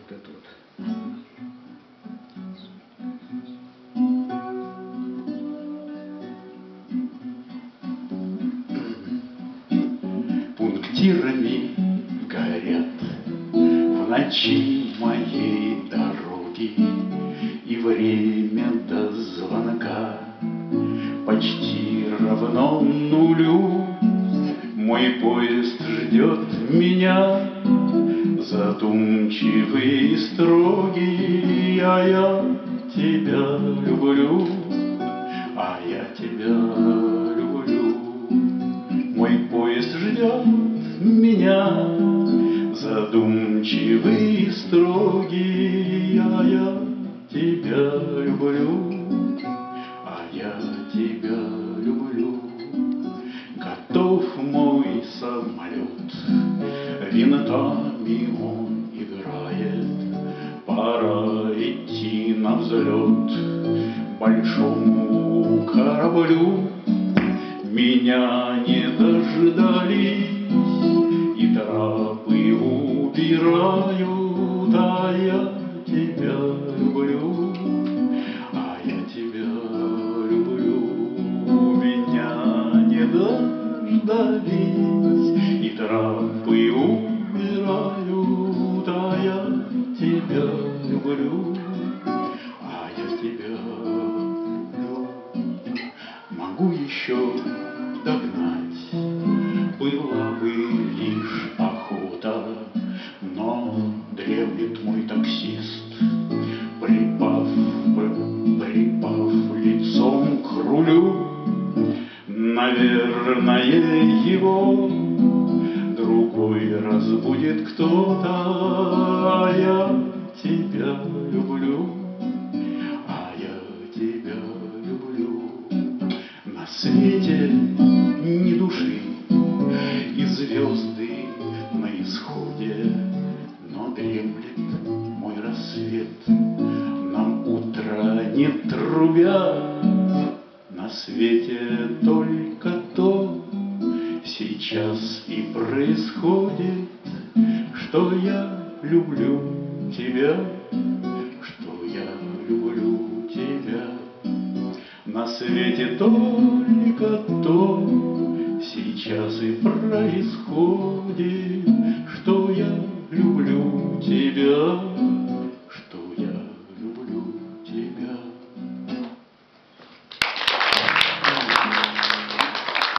вот это вот. Пунктирами горят в ночи моей дороги, и время до звонка почти равно нулю. Мой поезд ждет меня, задумчивый и строгий, а я тебя люблю, а я тебя люблю. Мой поезд ждет меня, задумчивый и строгий, а я тебя люблю, а я тебя люблю. Готов мой самолет, винтами он играет, пора идти на взлет большому кораблю. Меня не дождались, и трапы убирают, а я тебя люблю, а я тебя люблю. Меня не дождались, и трапы убирают, а я тебя люблю, а я тебя люблю. Могу еще догнать, была бы лишь охота, но дремлет мой таксист, припав лицом к рулю. Наверное, его другой разбудит кто-то, а я тебя люблю, а я тебя люблю. На свете ни души, и звезды на исходе, но дремлет мой рассвет, нам утро не трубят. На свете только то сейчас и происходит, что я люблю тебя, что я люблю тебя. На свете только то сейчас и происходит, что я люблю тебя.